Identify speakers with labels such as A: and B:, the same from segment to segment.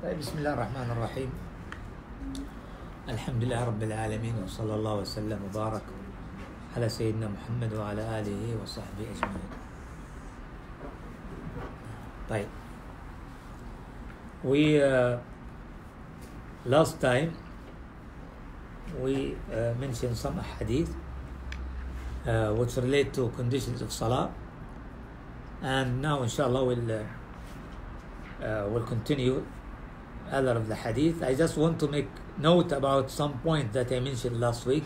A: طيب بسم الله الرحمن الرحيم. الحمد لله رب العالمين، وصلى الله وسلم وبارك على سيدنا محمد وعلى آله وصحبه أجمعين. طيب, we last time we mentioned some hadith which relate to conditions of salah, and now inshallah we'll continue other of the hadith. I just want to make note about some point that I mentioned last week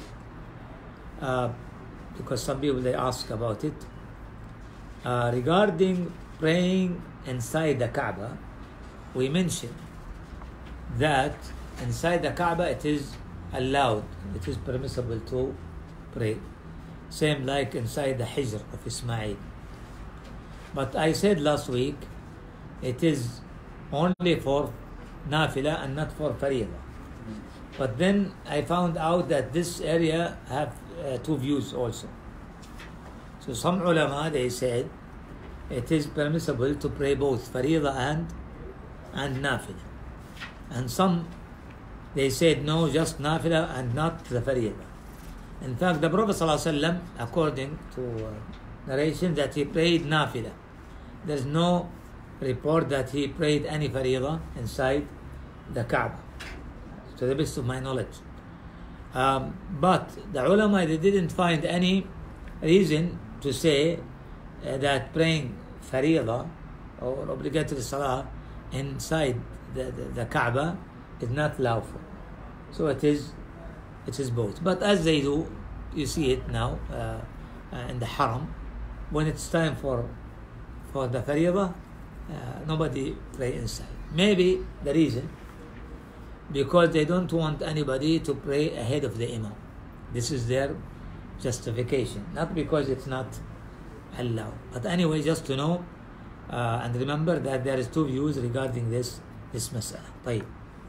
A: because some people they ask about it regarding praying inside the Kaaba. We mentioned that inside the Kaaba it is allowed, it is permissible to pray, same like inside the Hijr of Ismail. But I said last week it is only for nafila and not for fariḍah. But then I found out that this area have two views also. So some ulama they said it is permissible to pray both fariḍah and nafila, and some they said no, just nafila and not the fariḍah. In fact, the Prophet ﷺ, according to narration, that he prayed nafila. There is no report that he prayed any fariḍah inside the Kaaba, to the best of my knowledge. But the ulama, they didn't find any reason to say that praying fariḍah or obligatory salah inside the Kaaba is not lawful. So it is both. But as they do, you see it now in the Haram, when it's time for the fariḍah, nobody pray inside. Maybe the reason because they don't want anybody to pray ahead of the imam. This is their justification, not because it's not allowed. But anyway, just to know and remember that there is two views regarding this mas'ala. طيب.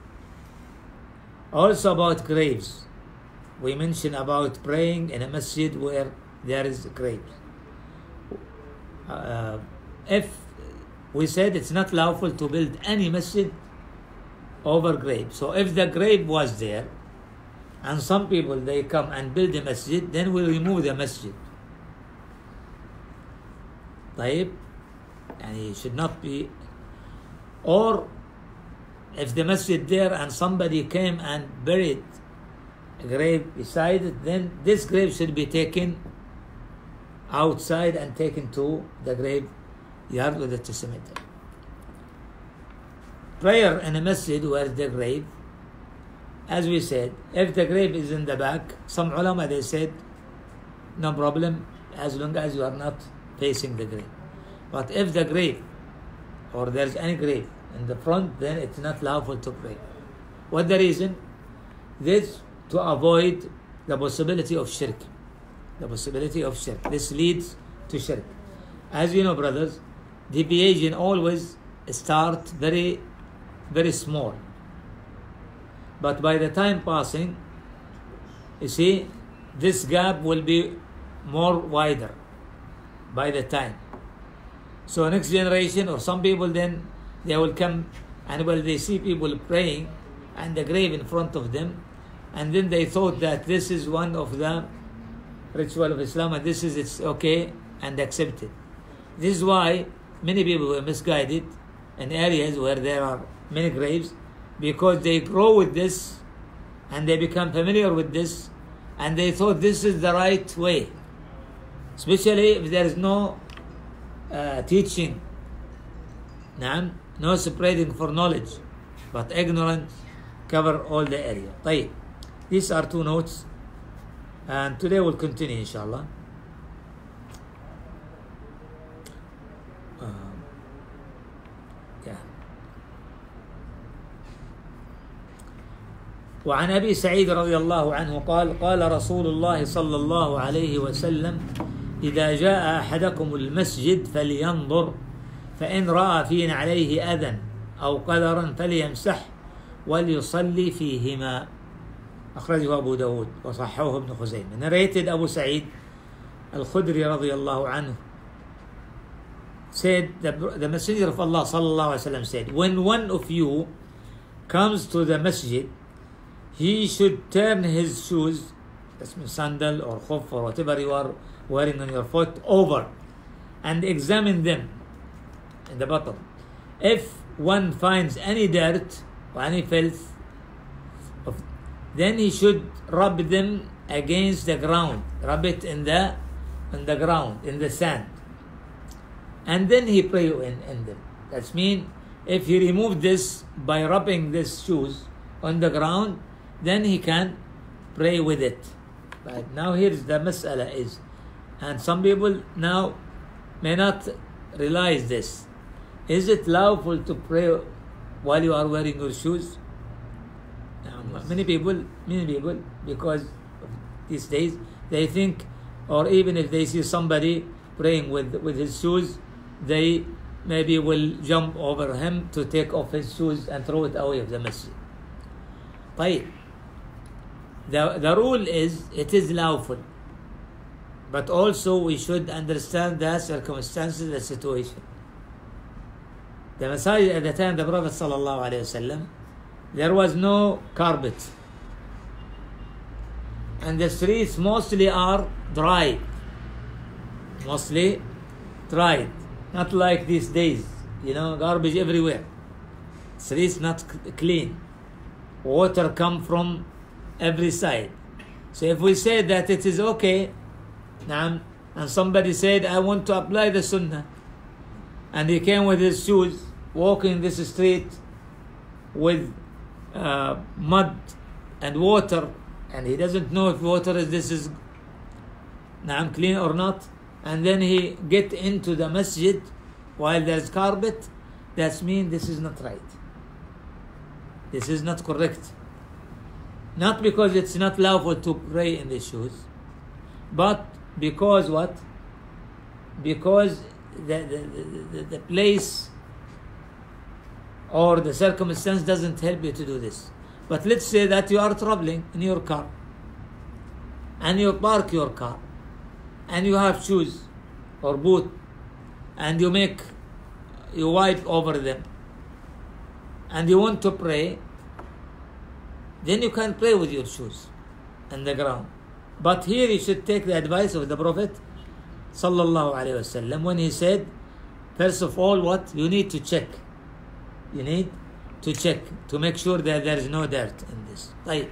A: Also about graves, we mentioned about praying in a masjid where there is graves. If we said it's not lawful to build any masjid over grave. So if the grave was there and some people they come and build a masjid, then we remove the masjid. طيب, and it should not be. Or if the masjid there and somebody came and buried a grave beside it, then this grave should be taken outside and taken to the graveyard with the cemetery. Prayer in a masjid where the grave, as we said, if the grave is in the back, some ulama they said no problem as long as you are not facing the grave. But if the grave or there's any grave in the front, then it's not lawful to pray. What the reason? This to avoid the possibility of shirk. The possibility of shirk. This leads to shirk. As you know, brothers, deviation always start very, very small. But by the time passing, you see, this gap will be more wider by the time. So next generation or some people then, they will come and when they see people praying and the grave in front of them, and then they thought that this is one of the ritual of Islam and this is it's okay and accepted. This is why many people were misguided in areas where there are many graves, because they grow with this and they become familiar with this and they thought this is the right way, especially if there is no teaching, no spreading for knowledge, but ignorance cover all the area. طيب. These are two notes, and today we'll continue inshallah. وعن أبي سعيد رضي الله عنه قال قال رسول الله صلى الله عليه وسلم إذا جاء أحدكم المسجد فلينظر فإن رأى في عليه أذى أو قدرا فليمسح وليصلي فيهما. أخرجه أبو داود وصححه ابن خزيمة. Narrated Abu Sa'id al-Khudri رضي الله عنه said, the Messenger of Allah sallallahu alaihi wasallam said, when one of you comes to the masjid, he should turn his shoes, that's sandal or khuf or whatever you are wearing on your foot, over and examine them in the bottom. If one finds any dirt or any filth, then he should rub them against the ground, rub it in the ground, in the sand, and then he pray in them. That means if he removed this by rubbing these shoes on the ground, then he can pray with it. But now here's the mas'ala is, and some people now may not realize this. Is it lawful to pray while you are wearing your shoes? Many people, because these days they think, or even if they see somebody praying with his shoes, they maybe will jump over him to take off his shoes and throw it away of the masjid. طيب. The rule is, it is lawful, but also we should understand the circumstances, the situation. The masajid at the time of the Prophet sallallahu alaihi wasallam, there was no carpet, and the streets mostly are dry, not like these days, garbage everywhere, streets not clean, water come from every side. So if we say that it is okay, and somebody said, I want to apply the sunnah, and he came with his shoes, walking this street with mud and water, and he doesn't know if water is clean or not, and then he get into the masjid while there's carpet, that means this is not right. This is not correct. Not because it's not lawful to pray in the shoes, but because what? Because the place or the circumstance doesn't help you to do this. But let's say that you are traveling in your car, and you park your car, and you have shoes or boot, and you wipe over them, and you want to pray, then you can pray with your shoes on the ground. But here you should take the advice of the Prophet sallallahu alaihi wasallam when he said, first of all, what? You need to check. You need to check to make sure that there is no dirt in this. Right.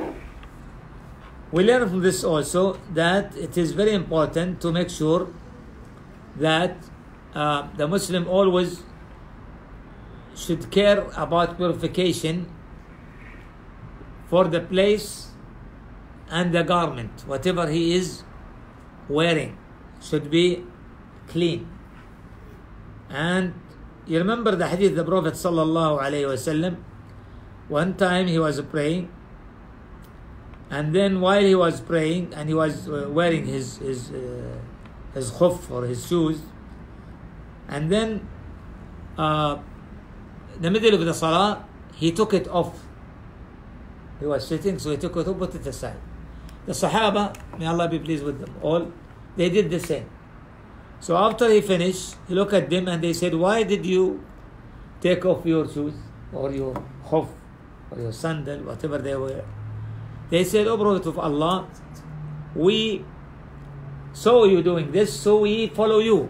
A: We learn from this also that it is very important to make sure that the Muslim always should care about purification for the place and the garment. Whatever he is wearing should be clean. And you remember the hadith, the Prophet sallallahu alaihi wasallam, one time he was praying, and then while he was praying and he was wearing his khuf or his shoes, and then in the middle of the salah he took it off. He was sitting, so he took it off, put it aside. The Sahaba, may Allah be pleased with them all, they did the same. So after he finished, he looked at them and they said, why did you take off your shoes or your khuf or your sandal, whatever they were? They said, O Prophet of Allah, we saw you doing this, so we follow you.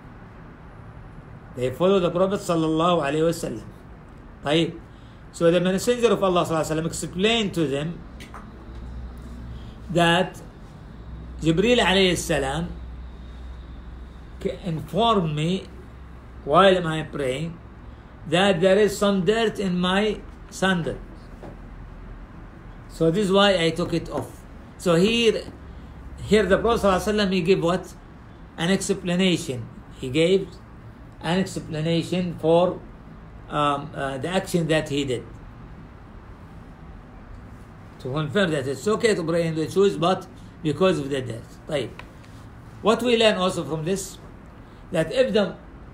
A: They follow the Prophet sallallahu alaihi wasallam. Right? So the Messenger of Allah sallallahu alaihi wasallam explained to them that Jibreel alayhi salam informed me while I am praying that there is some dirt in my sandal. So this is why I took it off. So here the Prophet ﷺ, he gave what? An explanation. He gave an explanation for the action that he did, to confirm that it's okay to pray in the shoes, but because of the dirt. Right. What we learn also from this, that if the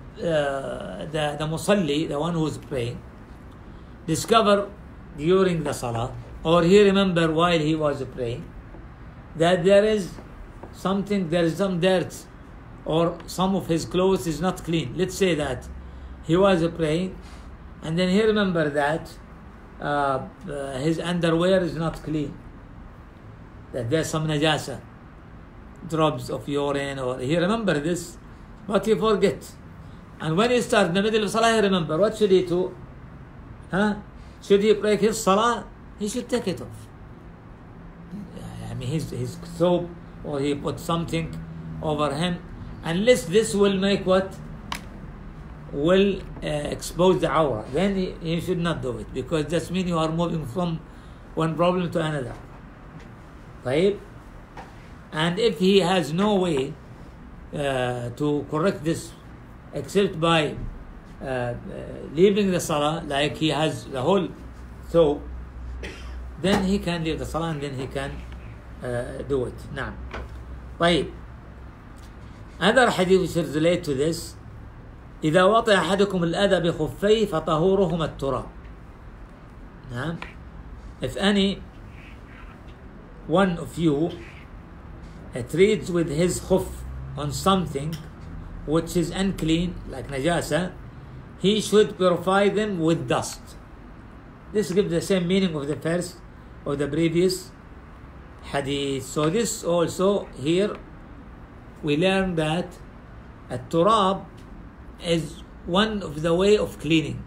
A: musalli, the one who is praying, discover during the salah, or he remember while he was praying, that there is some dirt, or some of his clothes is not clean. Let's say that he was praying, and then he remember that his underwear is not clean, that there's some najasa, drops of urine, or he remember this, but he forget. And when he starts in the middle of salah, he remember. What should he do? Should he break his salah? He should take it off. I mean, his soap, or he put something over him, unless this will make what? Will expose the awra. Then he should not do it, because that means you are moving from one problem to another. Right? And if he has no way to correct this except by leaving the salah, like he has the whole soap, then he can leave the salah and then he can do it. Now, طيب. Other hadith which is related to this: إذا وطئ أحدكم الأذى بخفيه فطهورهما التراب. نعم. If any one of you treats with his khuf on something which is unclean, like najasa, he should purify them with dust. This gives the same meaning of the first or the previous hadith. So this also here we learn that at-turab is one of the way of cleaning.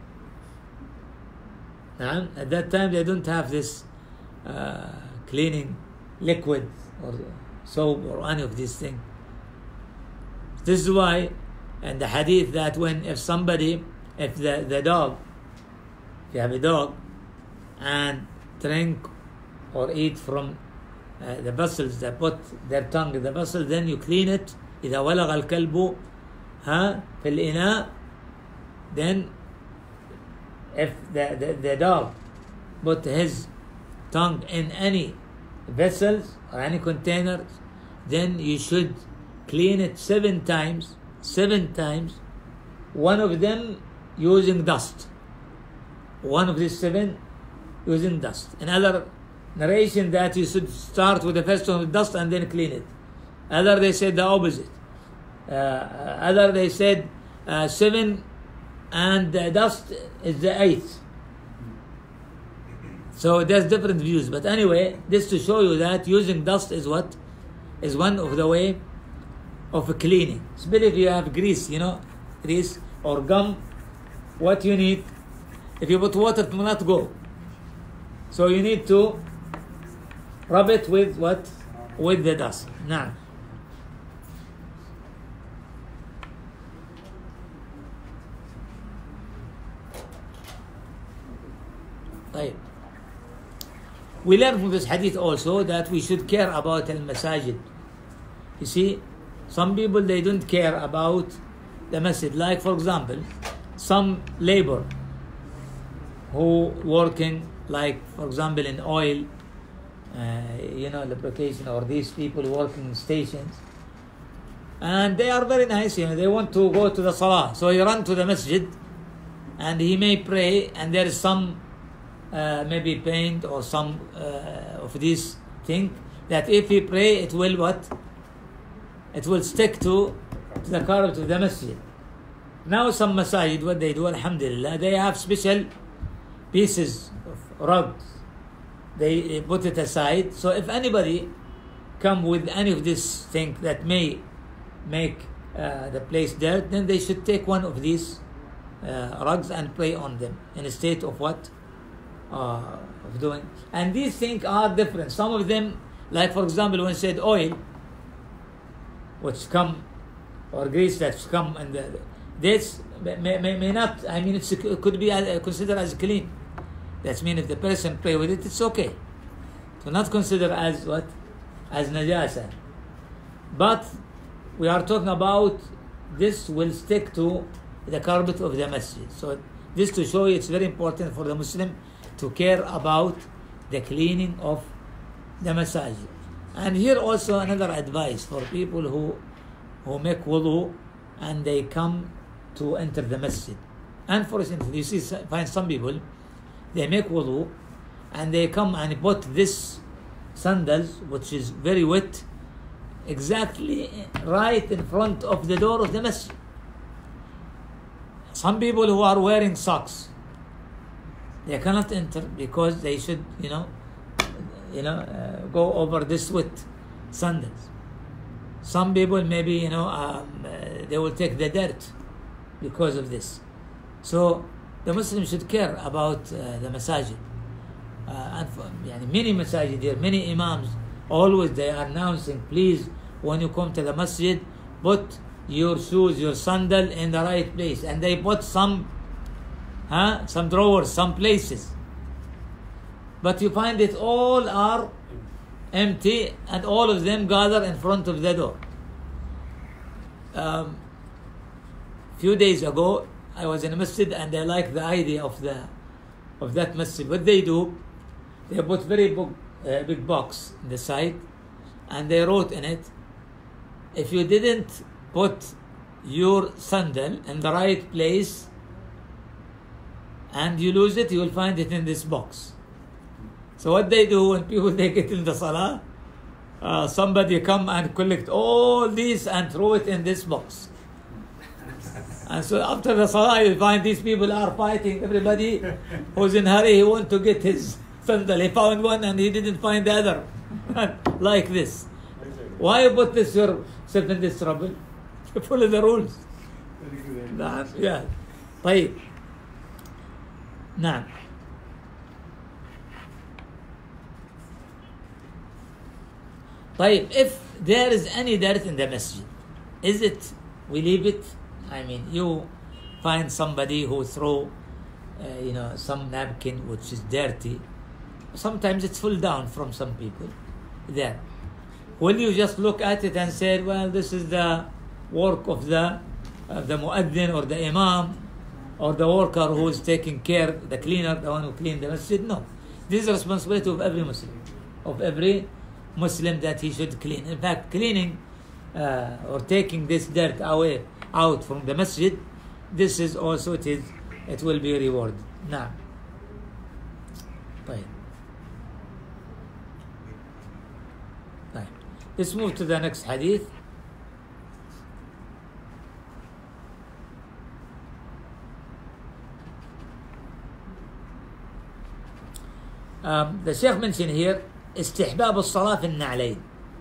A: At that time they don't have this cleaning liquid or soap or any of these things. This is why, and the hadith that if the dog, if you have a dog and drink or eat from the vessels, they put their tongue in the vessel, then you clean it. إذا ولغ الكلب في الإناء, then if the dog put his tongue in any vessels or any containers, then you should clean it 7 times, one of them using dust. One of these 7 using dust. Another narration that you should start with the first one with dust and then clean it. Other they said the opposite. Other they said 7 and the dust is the 8th. So there's different views. But anyway, this to show you that using dust is what? Is one of the way of cleaning. Especially if you have grease, grease or gum, what you need, if you put water, it will not go. So you need to rub it with what? With the dust. Now, we learn from this hadith also that we should care about al-masajid. You see, some people, they don't care about the masjid. Like, for example, some labor who working, like, for example, in oil, lubrication, or these people working in stations, and they are very nice, they want to go to the salah. So he run to the masjid and he may pray, and there is some maybe paint or some of these things that if he pray, it will what? It will stick to the carpet of the masjid. Now some masajid, what they do, alhamdulillah, they have special pieces of rugs. They put it aside. So if anybody come with any of these things that may make the place dirt, then they should take one of these rugs and pray on them in a state of what? Of doing. And these things are different. Some of them, like for example, when said oil, which come, or grease that's come, and this may not, it could be considered as clean. That means if the person pray with it, it's okay. So not considered as what? As najasa. But we are talking about this will stick to the carpet of the masjid. So this to show you it's very important for the Muslim to care about the cleaning of the masajid. And here also another advice for people who make wudu and they come to enter the masjid. And for instance, you find some people, they make wudu and they come and put this sandals, which is very wet, exactly right in front of the door of the masjid. Some people who are wearing socks, They cannot enter because they should, go over this with sandals. Some people maybe, they will take the dirt because of this. So the Muslim should care about the masajid. Many masajid here, many imams, always they are announcing, please, when you come to the masjid, put your shoes, your sandal in the right place. And they put some drawers, some places. But you find it all are empty, and all of them gather in front of the door. Few days ago, I was in a masjid, and I like the idea of that masjid. What they do, they put very big box in the side, and they wrote in it, if you didn't put your sandal in the right place and you lose it, you will find it in this box. So what they do when people they get in the salah, somebody come and collect all these and throw it in this box. And so after the salah, you find these people are fighting. Everybody who's in a hurry, he wants to get his sandal. He found one and he didn't find the other. Like this. Why you put this yourself in this trouble? Follow the rules. Yeah. طيب. نعم. طيب, if there is any dirt in the masjid, is it, we leave it? I mean, you find somebody who throw, some napkin which is dirty. Sometimes it's full down from some people there. Will you just look at it and say, well, this is the work of the muaddin or the imam or the worker who is taking care, the cleaner, the one who cleaned the masjid? No. This is the responsibility of every Muslim, that he should clean. In fact, cleaning or taking this dirt out from the masjid, this is also, it will be rewarded. Now, let's move to the next hadith. The Shaykh mentioned here, استحباب الصلاة في النعلين.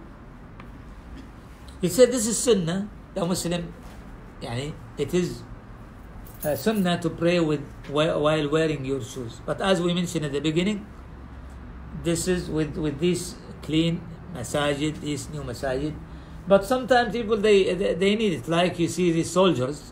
A: He said this is sunnah, the Muslim, it is sunnah to pray while wearing your shoes. But as we mentioned at the beginning, this is with these clean masajid, these new masajid. But sometimes people, they need it. Like you see these soldiers,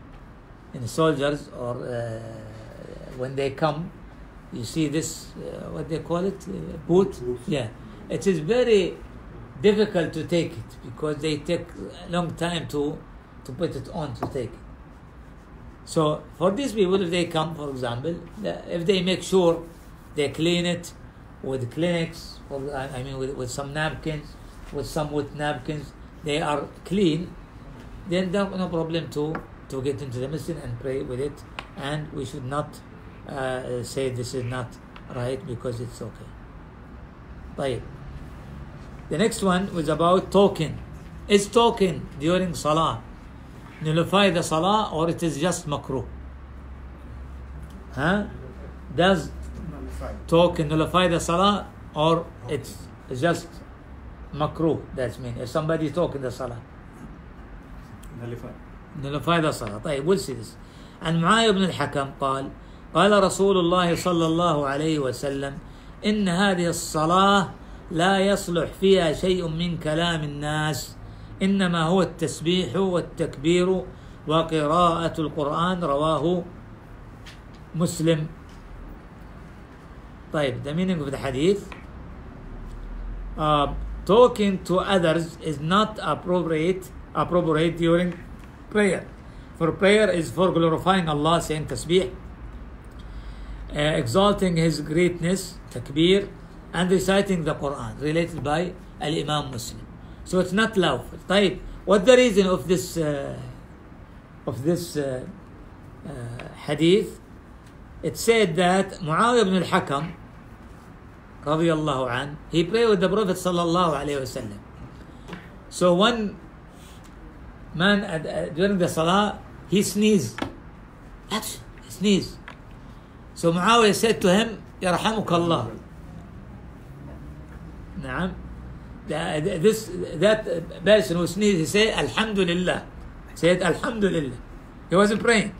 A: or when they come, you see this, what they call it, boot? Yeah. It is very difficult to take it because they take a long time to put it on, to take it. So for these people, if they come, for example, if they make sure they clean it with clinics, with some napkins, with some wet napkins, they are clean, then no problem to get into the masjid and pray with it. And we should not say this is not right because it's okay. طيب. The next one was about talking. Is talking during salah nullify the salah, or it is just makruh? Does talking nullify the salah, or it's just makruh? That means if somebody talk in the salah, nullify the salah. طيب, we'll see this. عن معاذ بن الحكم قال رسول الله صلى الله عليه وسلم إن هذه الصلاة لا يصلح فيها شيء من كلام الناس إنما هو التسبيح والتكبير وقراءة القرآن. رواه مسلم. طيب, the meaning of the hadith, talking to others is not appropriate during prayer. For prayer is for glorifying Allah, saying tasbih, exalting His greatness, takbir, and reciting the Quran, related by Al-Imam Muslim. So it's not lawful. طيب, what's the reason of this hadith? It said that Muawiyah ibn al-Hakam radiyallahu an, he prayed with the Prophet sallallahu alayhi wasallam. So one man during the salah, he sneezed. He sneezed. So Muawiyah said to him, يرحمك الله. نعم. That person who sneezed, he said, Alhamdulillah. Said, Alhamdulillah. He wasn't praying.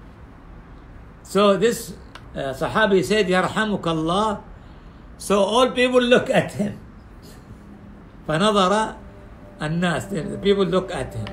A: So this Sahabi said, يرحمك الله. So all people look at him. فنظر الناس. The people look at him.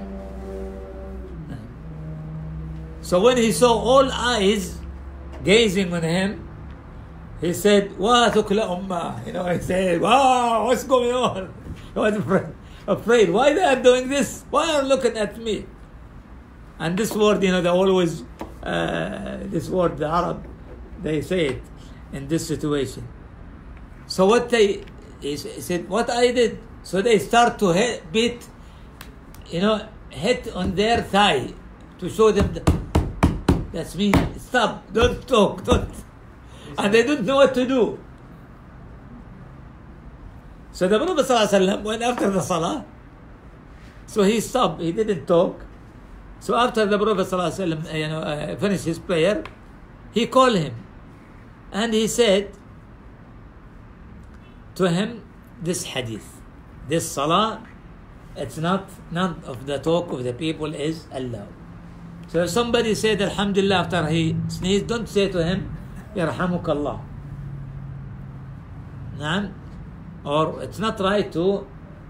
A: So when he saw all eyes gazing on him, he said, "Wa thukla ummah." He said, "Wow, what's going on?" He was afraid. Why they are doing this? Why are looking at me? And this word, they always, this word, the Arab, they say it in this situation. So what he said, what I did? So they start to hit on their thigh to show them that's me. Stop! Don't talk! Don't. And they didn't know what to do. So the Prophet ﷺ went after the Salah. So he stopped. He didn't talk. So after the Prophet ﷺ, finished his prayer, he called him, and he said to him this hadith, this Salah, it's not, none of the talk of the people is allowed. So if somebody said Alhamdulillah after he sneezed, don't say to him, يرحمك الله. نعم. Or it's not right to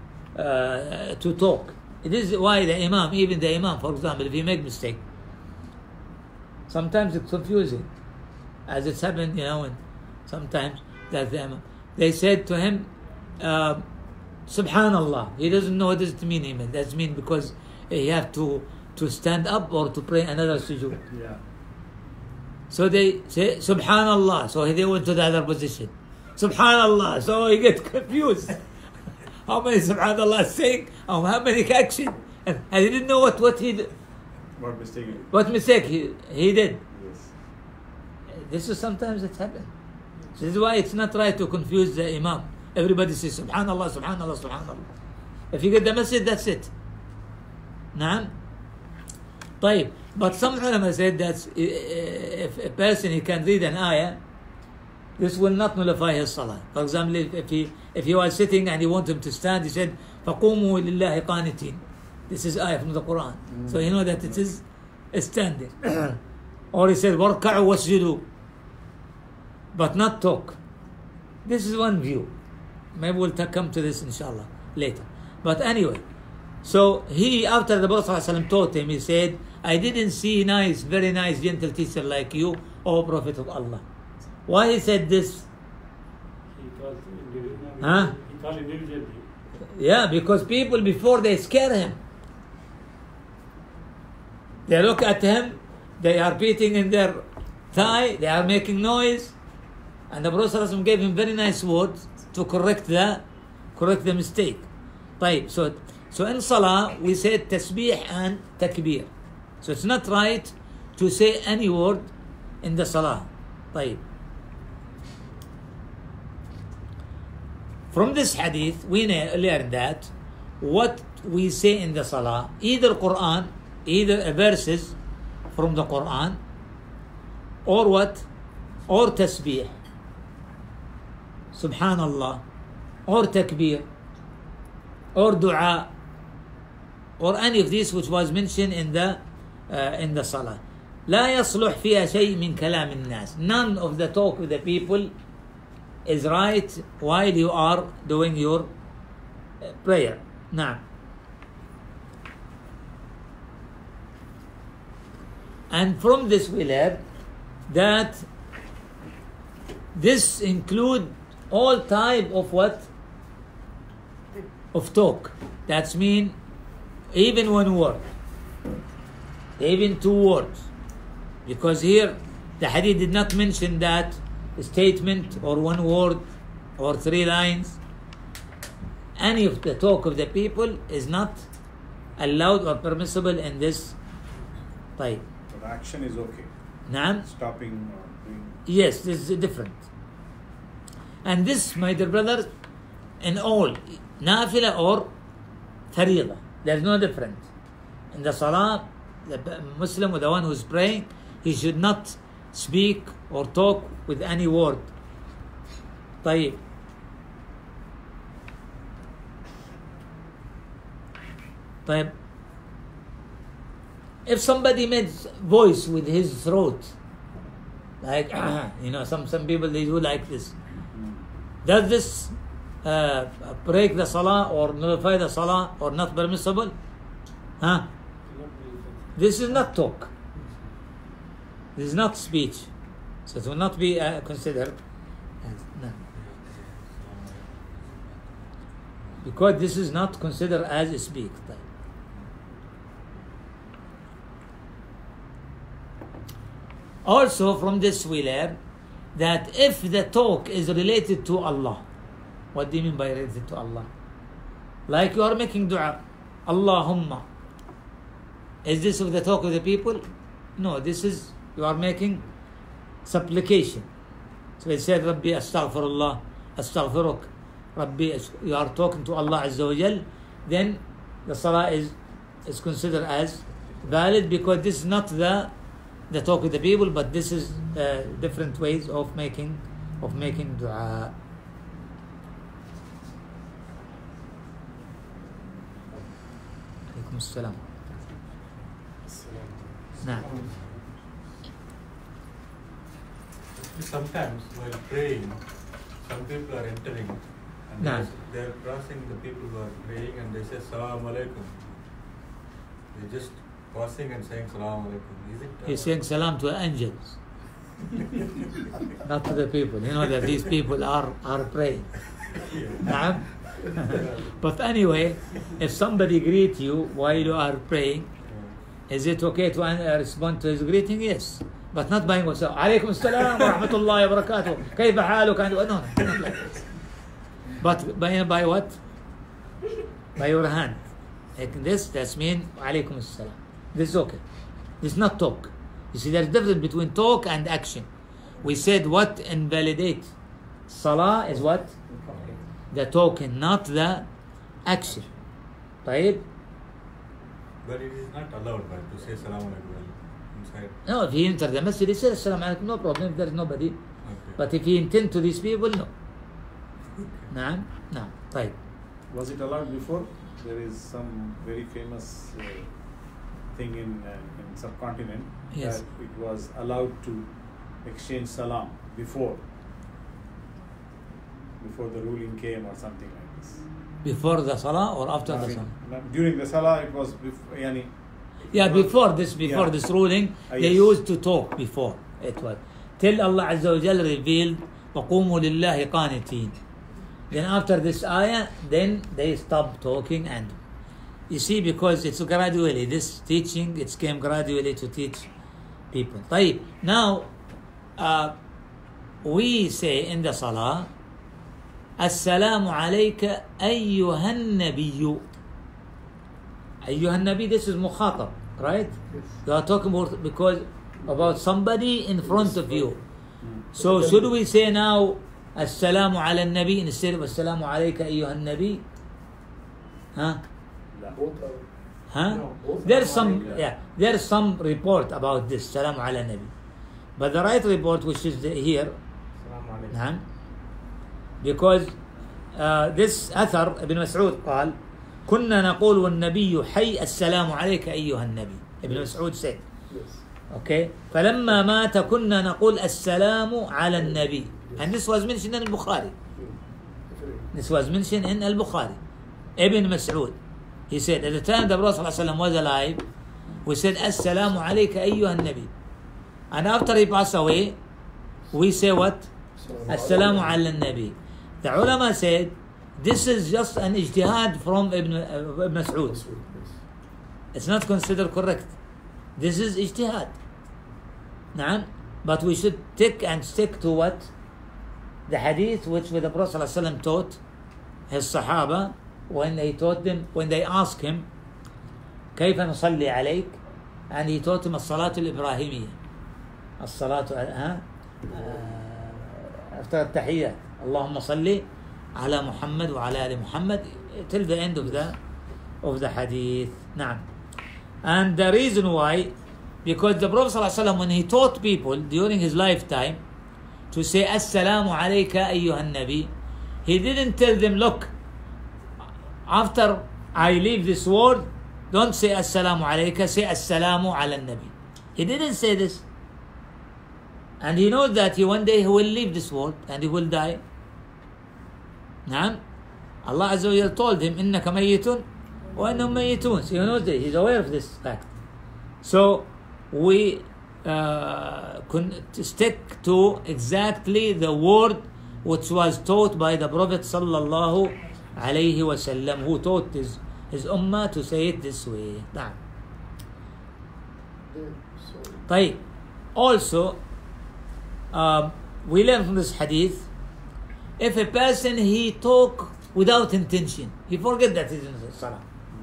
A: talk. It is why the Imam, even the Imam, for example, if he make mistake, sometimes it's confusing, as it's happened, when sometimes that the Imam, they said to him, Subhanallah. He doesn't know what does it mean even. That's mean because he have to stand up or to pray another sujood.
B: Yeah.
A: So they say Subhanallah. So they went to the other position. Subhanallah. So he gets confused. How many Subhanallah saying? How many action? And he didn't know what he did. What mistake he did.
B: Yes.
A: This is sometimes it happens. So this is why it's not right to confuse the Imam. Everybody says Subhanallah, Subhanallah, Subhanallah. If you get the message, that's it. Naam. طيب. But some ulama said that if a person he can read an ayah, this will not nullify his salah. For example, if he was sitting and he wanted him to stand, he said, فَقُومُوا لِلَّهِ قَانِتِينَ. This is ayah from the Quran. So you know that it is standing. Or he said, وَارْكَعُوا وَاسْجُدُوا. But not talk. This is one view. Maybe we'll come to this inshallah later. But anyway, so he, after the Prophet ﷺ taught him, he said, I didn't see very nice, gentle teacher like you, O Prophet of Allah. Why he said this?
B: He taught individually.
A: Huh?
B: He taught individually.
A: Yeah, because people before they scare him. They look at him, they are beating in their thigh, they are making noise. And the Prophet ﷺ gave him very nice words to correct the mistake. طيب, so in Salah we say tasbih and takbir. So it's not right to say any word in the Salah. طيب. From this hadith we learn that what we say in the Salah, either Quran, either verses from the Quran, or what? Or tasbih, Subhanallah, or takbir, or dua, or any of these which was mentioned in the Salah. لا يصلح فيها شيء من كلام الناس. None of the talk with the people is right while you are doing your prayer. نعم. And from this we learn that this include all type of what? Of talk. That's mean even one word, even two words. Because here the hadith did not mention that statement or one word or 3 lines. Any of the talk of the people is not allowed or permissible in this type.
C: But action is okay.
A: Naam?
C: Stopping or doing.
A: Yes, this is different. And this, my dear brothers, in all, nafila or faridah, there is no difference. In the salah, the Muslim or the one who is praying, he should not speak or talk with any word. طيب. طيب. If somebody makes voice with his throat, like some people they do like this, does this break the salah or nullify the salah or not permissible? Huh? This is not talk. This is not speech, so it will not be considered as no. Because this is not considered as a speak. Also from this we learn that if the talk is related to Allah, what do you mean by related to Allah? Like you are making dua, Allahumma. Is this of the talk of the people? No, this is, you are making supplication. So it said, Rabbi astaghfirullah, astaghfiruk, Rabbi, you are talking to Allah Azza wa Jal, then the salah is considered as valid because this is not the talk of the people, but this is different ways of making dua. Alaikum assalam. Nah.
D: Sometimes while praying, some people are entering and they're crossing the people who are praying and they say Salaam Alaikum. They're just crossing and saying Salaam Alaikum. Is it?
A: He's saying salam to angels, not to the people. You know that these people are praying.
D: Yeah.
A: But anyway, if somebody greets you while you are praying, is it okay to respond to his greeting? Yes. But not by what's up. Alaykum assalam wa rahmatullahi wa barakatuh. Kayfa haluk? No, not like this. But by what? By your hand. Like this, that's mean alaykum assalam. This is okay. This is not talk. You see, there's a difference between talk and action. We said what invalidates salah is what? The talking, not the action. Right?
D: But it is not allowed to say Salaam Alaikum inside.
A: No, if he enters the masjid, he says Assalamu alaikum, no problem if there is nobody.
D: Okay.
A: But if he intends to these people, no. No. Right.
C: Was it allowed before? There is some very famous thing in subcontinent
A: Yes.
C: that it was allowed to exchange salam before the ruling came or something like this.
A: Before the salah or after the salah?
C: During the salah it was before,
A: Before this ruling, they
C: yes.
A: used to talk before. It was till Allah Azza wa Jal revealed وَقُومُوا لِلَّهِ قَانِتِينَ. Then after this ayah, then they stopped talking, and you see, because it's gradually, this teaching, it came gradually to teach people. طيب. Now, we say in the salah, Assalamu alayka ayyuhan nabiyyu. Ayyuhan nabi, this is mukhatab, right?
B: Yes.
A: You are talking about somebody in front of you. So should we say now Assalamu ala nabi instead of Assalamu alayka ayyuhan nabi? Huh? There's some report about this, Salamu ala nabi. But the right report, which is here, because this أثر ابن مسعود قال كنا نقول والنبي حي السلام عليك أيها النبي. ابن مسعود said, okay, فلما مات كنا نقول السلام على النبي. And this was mentioned in Al-Bukhari. This was mentioned in Al-Bukhari. Ibn Mas'ud, he said, at the time the Prophet ﷺ was alive, we said السلام عليك أيها النبي. And after he passed away, we say what? السلام على النبي. The ulama said, this is just an ijtihad from Ibn Mas'ud. It's not considered correct. This is ijtihad. Naam. But we should stick to what? The hadith which the Prophet ﷺ taught his Sahaba when they asked him, كيف نصلي عليك? And he taught him الصلاة الإبراهيمية. الصلاة after التحيات. اللهم صل على محمد وعلى آل محمد till the end of the hadith. نعم. And the reason why Because the Prophet ﷺ, when he taught people during his lifetime to say Assalamu alayka ayyuhan nabi, he didn't tell them, look, after I leave this world, don't say Assalamu alayka, say Assalamu ala nabi. He didn't say this. And he knows that one day he will leave this world and he will die. Naam. Allah Azza wa Jalla told him, Innaka mayyitun wa innahum mayyitun. So he knows that, he's aware of this fact. So we stick to exactly the word which was taught by the Prophet sallallahu alayhi wasallam, who taught his ummah to say it this way. Naam. طيب. Also, we learn from this hadith, if a person he talk without intention, he forget that he's in salah.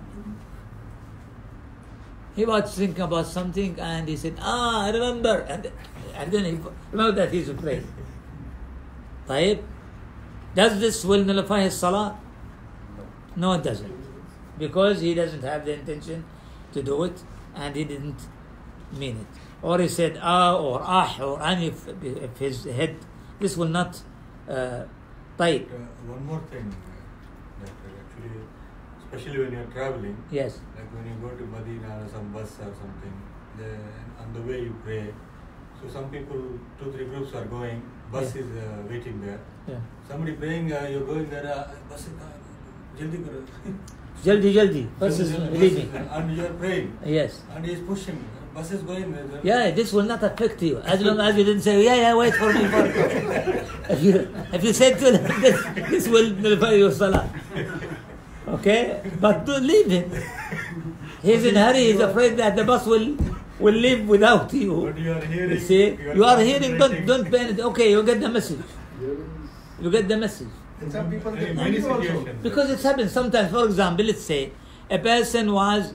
A: He was thinking about something and he said, I remember, and then he remembered that he's praying. طيب. Does this will nullify his salah? No, it doesn't. Because he doesn't have the intention to do it and he didn't mean it. Or he said or or an if his head, this will not طيب.
D: One more thing, that actually, especially when you're traveling,
A: Yes.
D: like when you go to Medina or some bus or something, on the way you pray. So some people, 2-3 groups are going, bus is waiting there.
A: Yeah.
D: Somebody praying, you're going there, bus is jaldi karo.
A: Jaldi. Bus is leaving.
D: And you're praying.
A: Yes.
D: And he's pushing. Bus is going.
A: Yeah, this will not affect you as long as you didn't say, yeah, wait for me. If you said to them, this will nullify your salah. Okay? But don't leave him. He's in a hurry, he's afraid that the bus will leave without you.
D: But you are hearing.
A: You see? You are hearing, don't pay anything. Okay, you get the message. You get the message.
C: And some people
D: In
C: get
D: many
C: angry also.
D: situations.
A: Because it happens sometimes. For example, let's say a person was,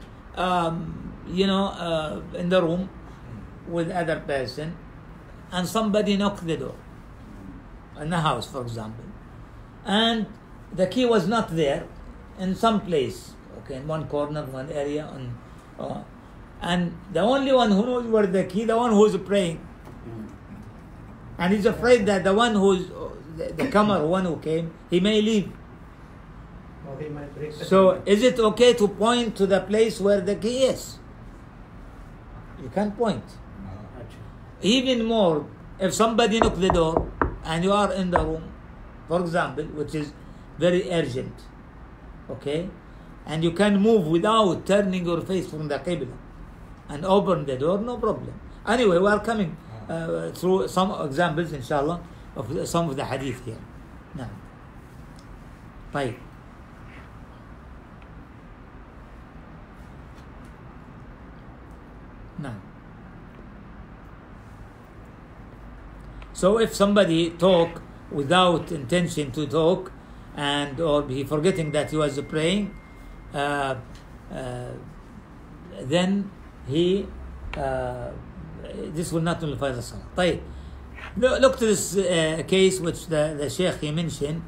A: in the room with other person, and somebody knocked the door in the house, for example, and the key was not there in some place, okay, in one corner, one area, and the only one who knows where the key, the one who's praying, and he's afraid that the one who's the comer, one who came, he may leave.
E: Or he might break the
A: So is it okay to point to the place where the key is? You can't point. Even more, if somebody knock the door and you are in the room, for example, which is very urgent, okay, and you can move without turning your face from the Qibla and open the door, no problem. Anyway, we are coming through some examples, inshallah, of some of the hadith here. Now, طيب. No. So if somebody talk without intention to talk, and or he forgetting that he was praying, then he this will not nullify the salah. طيب. Look to this case which the Shaykh he mentioned.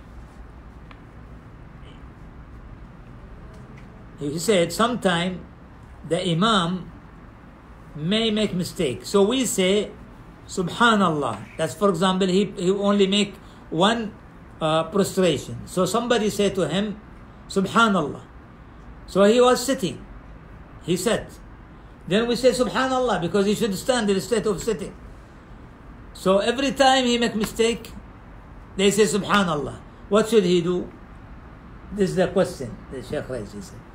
A: He said sometime the Imam may make mistake. So we say Subhanallah. That's, for example, he only make one prostration. So somebody said to him Subhanallah. So he was sitting. He sat. Then we say Subhanallah because he should stand in the state of sitting. So every time he make mistake, they say Subhanallah. What should he do? This is the question the Shaykh raised. He said,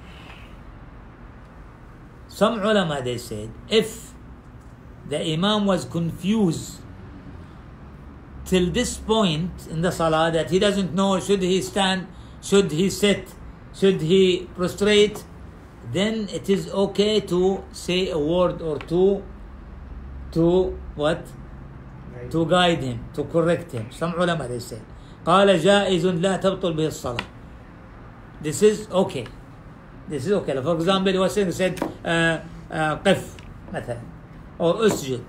A: some ulama, they said, if the Imam was confused till this point in the salah that he doesn't know, should he stand, should he sit, should he prostrate, then it is okay to say a word or two to what? To guide him, to correct him. Some ulama, they said, قال جائز لا تبطل به الصلاة. This is okay. This is okay. For example, he was saying, said قف مثلا or اسجد.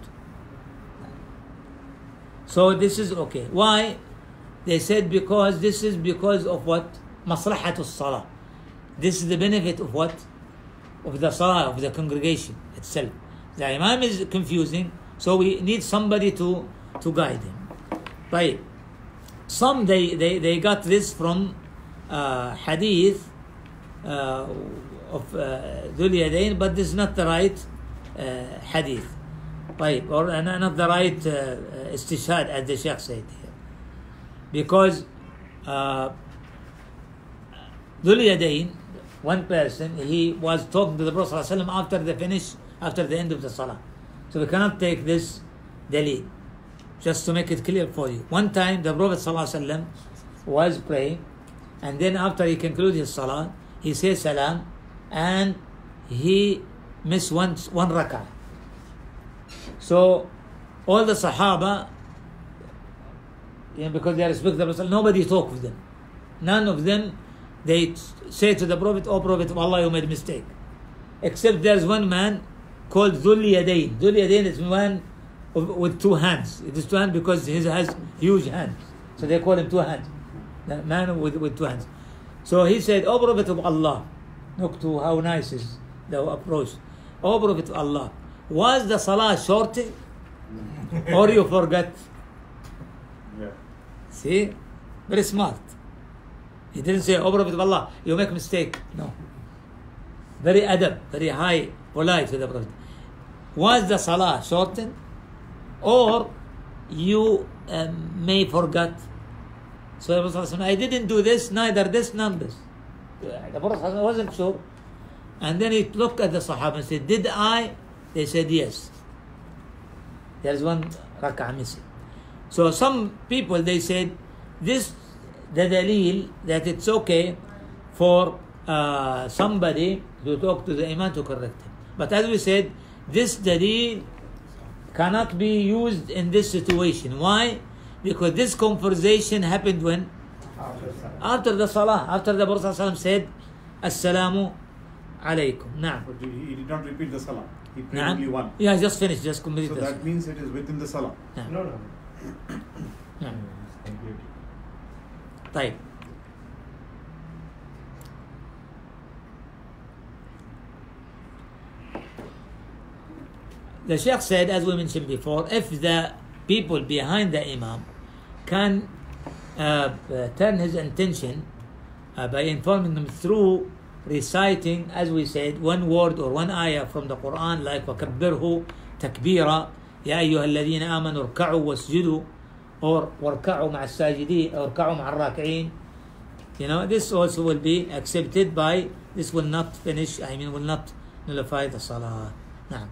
A: So this is okay. Why? They said because this is because of what? مصلحة الصلاة. This is the benefit of what? Of the salah, of the congregation itself. The Imam is confusing, so we need somebody to guide him. Right. Some they got this from hadith of Dhul Yadayn, but this is not the right hadith. Right. Or not the right istishhad, as the Shaykh said here. Because Dhul Yadayn, one person, he was talking to the Prophet ﷺ after the end of the Salah. So we cannot take this dalil. Just to make it clear for you. One time the Prophet ﷺ was praying, and then after he concluded his Salah, he said salam, and he missed one rak'ah. So all the Sahaba, because they respect the Prophet, nobody talked with them. None of them, they say to the Prophet, "Oh Prophet of Allah, you made a mistake." Except there's one man called Dhul Yadayn. Dhul Yadayn is one with two hands. It is two hands because he has huge hands. So they call him two hands. The man with two hands. So he said, "Oh Prophet of Allah," look to how nice is the approach. "Oh Prophet of Allah, was the Salah short or you forgot?"
C: Yeah.
A: See? Very smart. He didn't say, "Oh Prophet of Allah, you make mistake." No. Very adab, very high, polite to the Prophet. Was the Salah shortened? Or you may forget. So the Prophet said, "I didn't do this, neither this, none this." The Prophet wasn't sure. And then he looked at the Sahaba and said, "Did I?" They said, "Yes." There is one rak'ah missing. So some people, they said, the dalil that it's okay for somebody to talk to the Imam to correct him. But as we said, this dalil cannot be used in this situation. Why? Because this conversation happened when? After the Salah. After the Prophet ﷺ said, "Assalamu alaikum." Naam.
C: But he did not repeat the Salah. He prayed
A: Naam.
C: only one.
A: Yeah, just finished, just complete
C: So
A: this.
C: that means it is within the Salah.
A: Naam.
E: No.
A: Naam. طيب. The Shaykh said, as we mentioned before, if the people behind the Imam can turn his attention by informing them through reciting, as we said, one word or one ayah from the Quran, like وَكَبِّرْهُ تَكْبِيرًا يَا أَيُّهَا الَّذِينَ آمَنُوا ارْكَعُوا وَاسْجُدُوا, or وَارْكَعُوا مَعَ السَّاجِدِينَ, or ارْكَعُوا مَعَ الرَّاكِعِينَ. This also will be accepted by, this will not finish, will not nullify the Salah. Naam.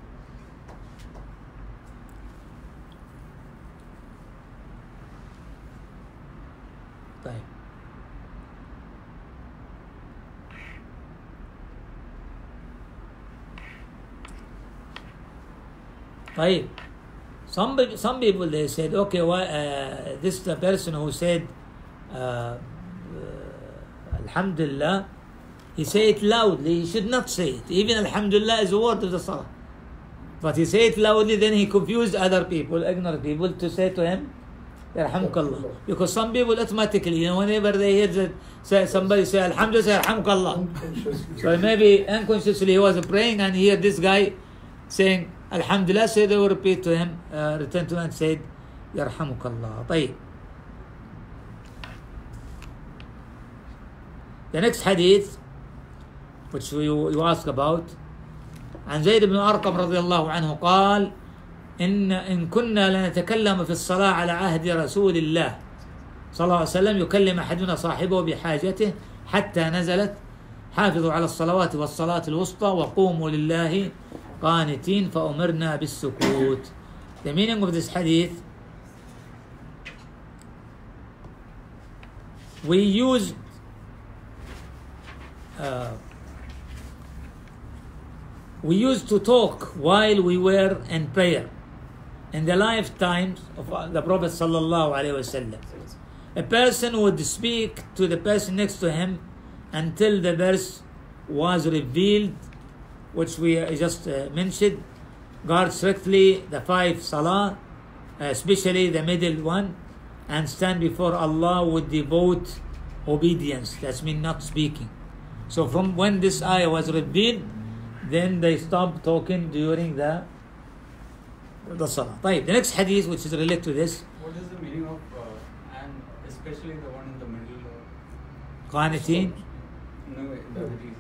A: طيب. طيب. Some people, they said, okay, why this the person who said Alhamdulillah, he say it loudly. He should not say it. Even Alhamdulillah is a word of the Salah, but he say it loudly, then he confused other people, ignorant people, to say to him Yarhamukallah. Because some people automatically, whenever they hear that somebody say Alhamdulillah, say Yarhamukallah. So maybe unconsciously he was praying and hear this guy saying Alhamdulillah, so they will repeat to him, return to him and said Yarhamukallah. طيب. The next hadith, which you ask about, عن زيد بن أرقم رضي الله عنه قال: إن كنا لنتكلم في الصلاة على عهد رسول الله صلى الله عليه وسلم يكلم أحدنا صاحبه بحاجته حتى نزلت حافظوا على الصلوات والصلاة الوسطى وقوموا لله قانتين فأمرنا بالسكوت. The meaning of this hadith, we used to talk while we were in prayer in the lifetimes of the Prophet sallallahu alaihi wasallam. A person would speak to the person next to him until the verse was revealed, which we just mentioned. Guard strictly the 5 salah, especially the middle one, and stand before Allah with devout obedience. That means not speaking. So from when this ayah was revealed, then they stopped talking during the the salah. طيب, the next hadith which is related to this.
F: What is the meaning of and especially the one in the middle?
A: قانتين.
F: No, the hadith.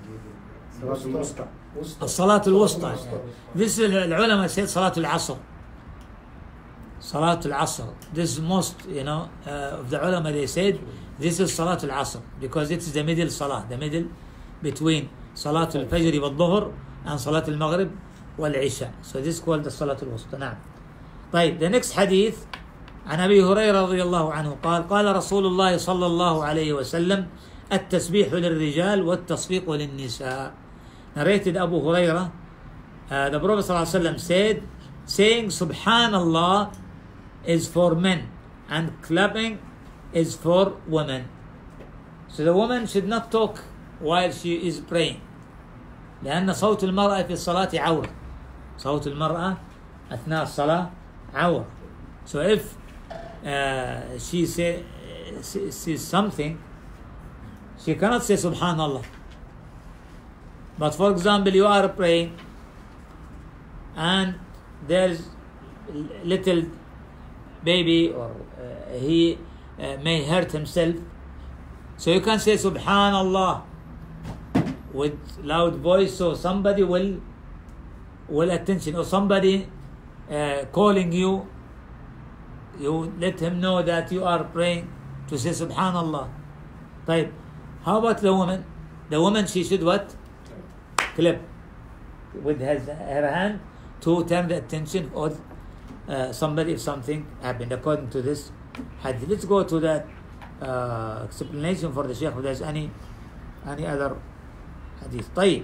A: الصلاة الوسطى. This is العلماء said صلاة العصر. صلاة العصر. This is most, of the ulama, they said this is صلاة العصر because it is the middle salah, the middle between صلاة الفجر والظهر and صلاة المغرب والعشاء. So this is called the صلاة الوسطى. نعم. طيب, the next hadith عن أبي هريرة رضي الله عنه قال قال رسول الله صلى الله عليه وسلم التسبيح للرجال والتصفيق للنساء. Narrated Abu Hurairah, the Prophet صلى الله عليه وسلم said, saying Subhanallah is for men and clapping is for women. So the woman should not talk while she is praying. لأن صوت المرأة في الصلاة عورة. صوت المرأة أثناء الصلاة عورة. So if she says something, she cannot say Subhanallah. But for example, you are praying and there's little baby or he may hurt himself. So you can say Subhanallah with loud voice, so somebody will attention, or somebody calling you, you let him know that you are praying to say Subhanallah. طيب, how about the woman? The woman, she should what? Clap with her hand to turn the attention of somebody if something happened, according to this hadith. Let's go to that explanation for the Shaykh if there's any other hadith. طيب,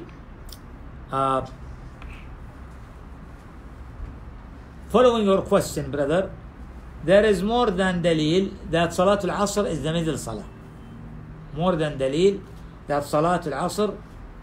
A: following your question, brother, there is more than dalil that Salatul Asr is the middle salah. More than dalil that Salatul Asr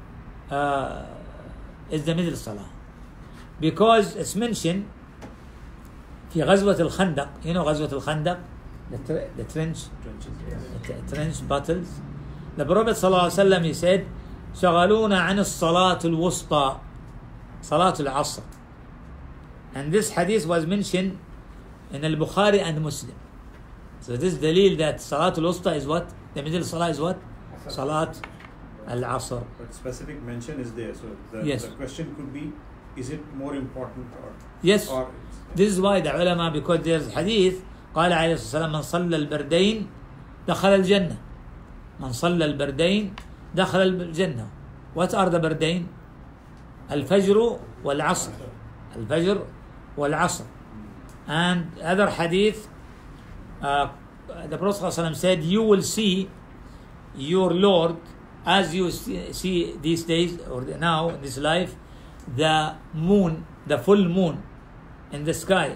A: is the middle salah, because it's mentioned في غزوة الخندق. You know غزوة الخندق, the trench battles. The Prophet صلى الله عليه وسلم, he said شغلونا عن الصلاة الوسطى صلاة العصر. And this hadith was mentioned in Al-Bukhari and Muslim. So this dalil that Salatul Wusta is what? The middle salah is what? Salat Al-Asr.
C: But specific mention is there. So
A: Yes.
C: the question could be, is it more important or?
A: Yes.
C: Or
A: This is why the ulama, because there's hadith قال عليه الصلاة والسلام من صلى البردين دخل الجنة. من صلى البردين دخل الجنة. What are the بردين? الفجر والعصر. الفجر والعصر. And other hadith, the Prophet ﷺ said, you will see your Lord as you see these days or now in this life, the moon, the full moon in the sky.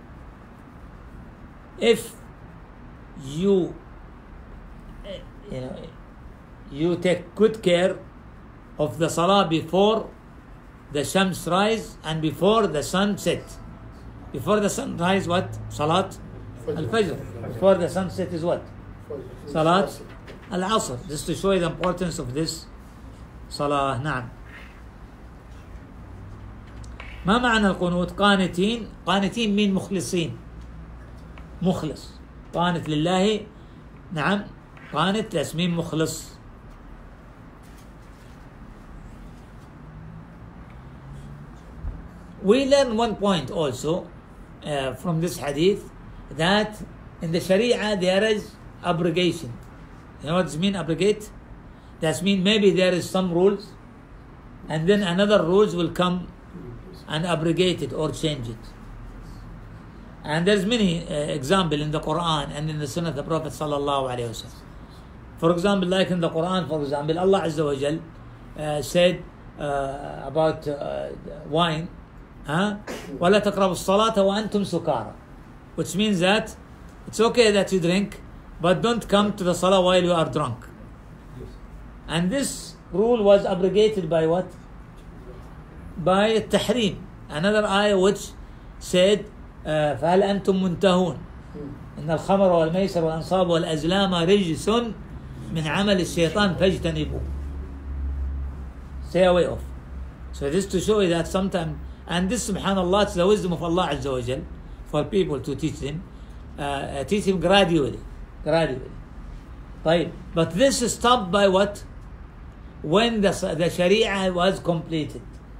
A: If you take good care of the salah before the shams rise and before the sun set. Before the sun rise, what? Salat al-Fajr. Before the sunset is what? Salat al-Asr. Just to show you the importance of this salah. نعم. ما معنى القنوت؟ قانتين. قانتين mean مخلصين. مخلص. قانت لله. نعم. قانت that's mean مخلص. We learn one point also from this hadith, that in the Sharia there is abrogation. You know what does mean abrogate? That means maybe there is some rules and then another rules will come and abrogate it or change it. And there's many examples in the Quran and in the Sunnah of the Prophet sallallahu alaihi wasallam. For example, like in the Quran, for example, Allah Azza wa Jal said about wine, وَلَا تَقْرَبُوا الصَّلَاةَ وَأَنْتُمْ سُكَارَى, which means that it's okay that you drink, but don't come to the salah while you are drunk. And this rule was abrogated by what? By tahrim. Another ayah which said فَهَلْ أَنْتُمْ مُنْتَهُونَ إِنَّ الْخَمَرَ وَالْمَيْسَرَ وَالْأَنصَابَ وَالْأَزْلَامَ رِجْسٌ مِنْ عَمَلِ الشَّيْطَانِ فَاجْتَنِبُوهُ. Stay away of. So this to show you that sometimes And this, subhanallah, it's the wisdom of Allah Azza wa Jal for people to teach him gradually. Right? But this is stopped by what? When the Sharia was completed.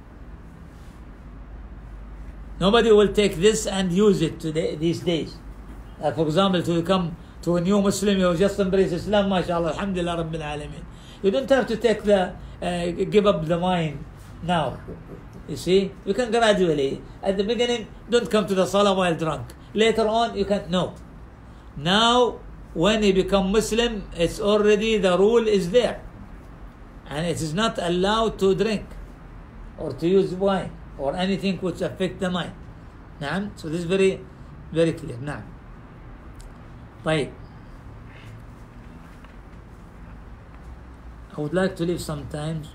A: Nobody will take this and use it today, these days. For example, to come to a new Muslim, you just embrace Islam, mashallah, alhamdulillah, rabbil alameen. You don't have to take give up the mind now. You see, you can gradually. At the beginning, don't come to the salah while drunk. Later on, you can. No. Now, when you become Muslim, it's already, the rule is there. And it is not allowed to drink or to use wine or anything which affect the mind. Naam? So this is very, very clear. Naam. Right. I would like to leave sometimes.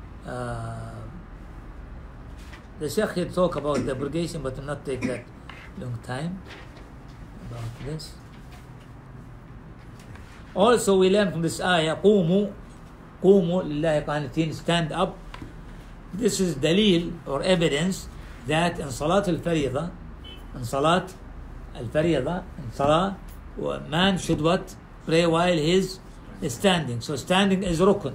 A: The Shaykh here talk about the abrogation, but will not take that long time about this. Also, we learn from this ayah, قوموا لله قانتين, stand up. This is dalil or evidence that in Salat al-Fariḍah, man should what? Pray while he's standing. So standing is rukun.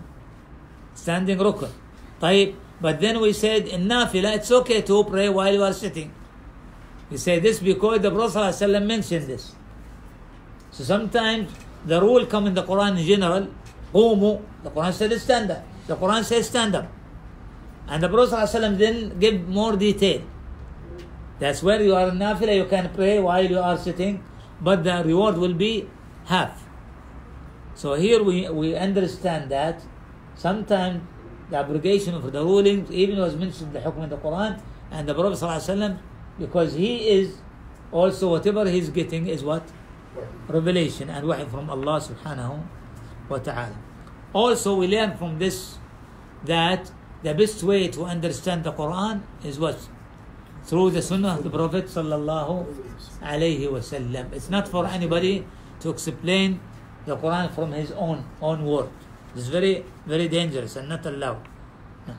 A: طيب. But then we said in nafila, it's okay to pray while you are sitting. We say this because the Prophet ﷺ mentioned this. So sometimes the rule come in the Quran in general, قوموا, the Quran said stand up. The Quran says stand up. And the Prophet ﷺ then give more detail. That's where you are in nafila, you can pray while you are sitting, but the reward will be half. So here we understand that sometimes the abrogation of the rulings even was mentioned in the hukm in the Quran, and the Prophet ﷺ, because he is also whatever he's getting is what? Revelation and wahy from Allah subhanahu wa ta'ala. Also we learn from this that the best way to understand the Quran is what? Through the sunnah of the Prophet sallallahu alayhi wa sallam. It's not for anybody to explain the Quran from his own word. It's very, very dangerous and not allowed. No.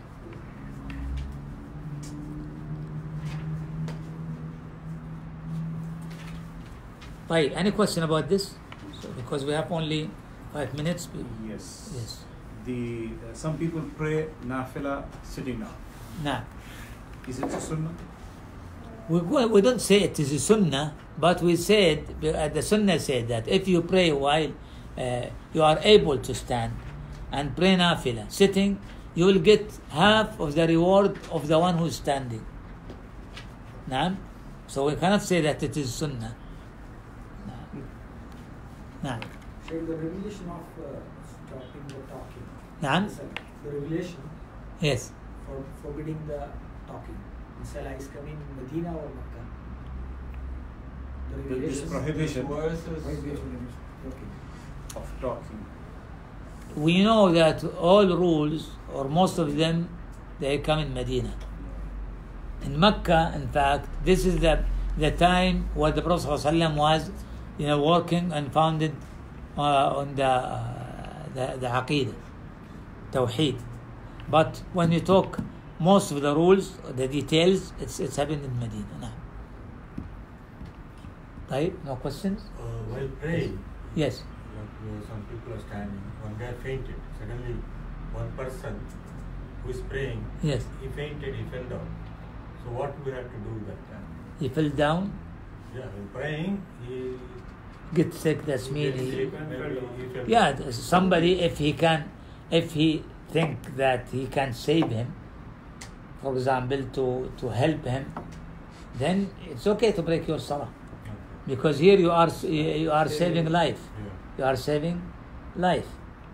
A: Right, any question about this? So, because we have only 5 minutes.
C: Yes. Some people pray nafila sitting down.
A: Nah.
C: Is it a sunnah?
A: We don't say it is a sunnah, but we said, the sunnah said that if you pray while you are able to stand and pray nafila sitting, you will get half of the reward of the one who is standing. Naam? So we cannot say that it is sunnah. Naam.
E: So the regulation of stopping the talking.
A: Naam?
E: The regulation
A: Yes.
E: for forbidding the talking. Salah is coming in Medina or Makkah? The
C: This
E: regulation
C: prohibition
E: Okay.
C: of talking.
A: We know that all rules, or most of them, they come in Medina. In Mecca, in fact, this is the time where the Prophet ﷺ was, working and founded on the Aqeedah, Tawheed. But when you talk most of the rules, the details, it's happened in Medina. Nah. Right? No questions?
D: While praying,
A: Yes.
D: some people are standing, one guy fainted. Suddenly, one person who is praying,
A: Yes.
D: he fainted, he fell down. So what do we have to do that time?
A: He fell down,
D: Yeah, while praying, he
A: get sick, that's
D: gets
A: mean.
D: sick, maybe he fell
A: Yeah,
D: down.
A: somebody, if he think that he can save him, for example, to help him, then it's okay to break your salah. Because here you are saving life.
D: Yeah.
A: You are saving life.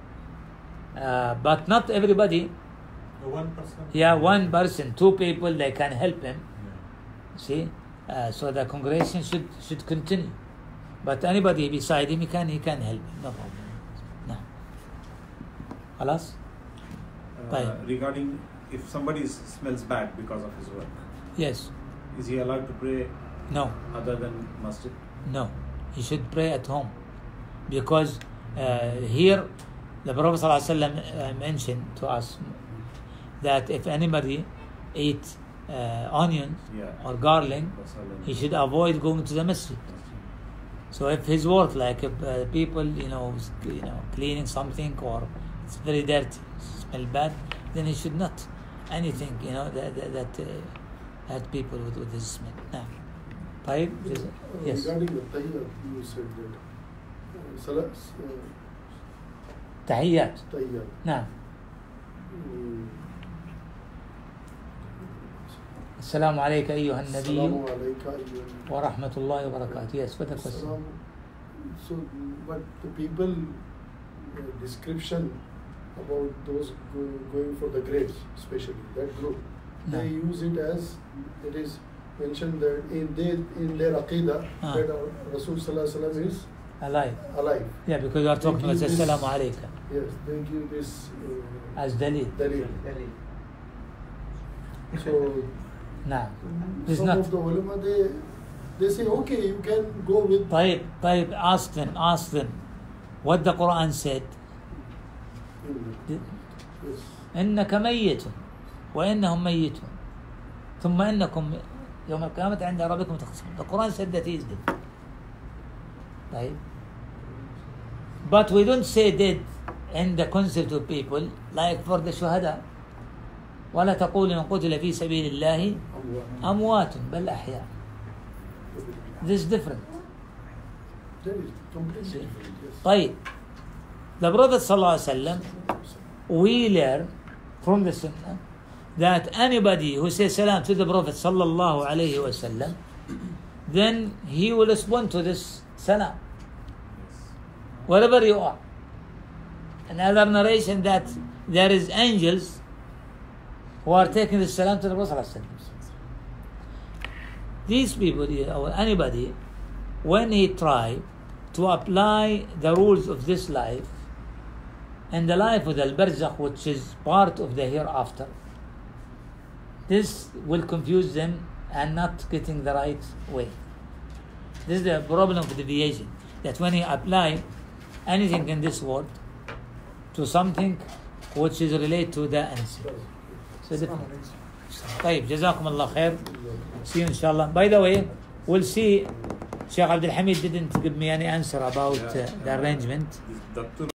A: But not everybody.
D: So one person.
A: Yeah, one person, 2 people, they can help him.
D: Yeah.
A: See, so the congregation should continue. But anybody beside him, he can help him. No problem. No. Alas?
C: Regarding if somebody smells bad because of his work,
A: Yes.
C: is he allowed to pray
A: No.
C: other than masjid?
A: No. He should pray at home. Because here the Prophet ﷺ mentioned to us that if anybody eats onions
C: Yeah.
A: or garlic,
C: Basal
A: he should avoid going to the masjid. So if his work, like if people, cleaning something or it's very dirty, smell bad, then he should not anything, that hurt people with his smell. Now, طيب, yes.
G: Regarding the tahiyyat, you said that Salah
A: تحيات.
G: tahiyyat.
A: نعم. السلام عليك أيها النبي
G: Assalamu alayka ayyuhan.
A: ورحمة الله وبركاته. Yes, what the question?
G: Assalam. So, but the people description about those going for the graves, especially that group,
A: No.
G: they use it as it is mentioned that in their aqidah
A: Ah.
G: that Rasul Sallallahu Alaihi Wasallam is
A: Alive.
G: alive.
A: Yeah, because we are talking about
G: They give
A: السلام
G: this-
A: عليك
G: Yes, they give this
A: as dalil.
G: dalil. So
A: نعم. It's
G: some
A: not.
G: of the ulama they say okay, you can go with
A: طيب, ask them what the Quran said.
G: yes.
A: إنك ميت وإنهم ميتون ثم إنكم يوم القيامة عند ربكم تختصمون. The Quran said that he is dead. Right? But we don't say dead in the concept of people like for the shuhada. ولا تقول من قتل في سبيل الله أموات بل أحياء. This is different.
G: That is completely different. Yes.
A: طيب, the Prophet صلى الله عليه وسلم, we learn from the Sunnah that anybody who says salam to the Prophet صلى الله عليه وسلم, then he will respond to this salam wherever you are. Another narration that there is angels who are taking the salam to the Prophet صلى الله عليه وسلم. These people or anybody, when he try to apply the rules of this life and the life of the al-barzakh, which is part of the hereafter, this will confuse them and not getting the right way. This is the problem of deviation, that when you apply anything in this world to something which is related to the answer. So different. طيب, جزاكم الله خير. See you inshallah. By the way, we'll see. Sheikh Abdul Hamid didn't give me any answer about the arrangement.
C: Dr.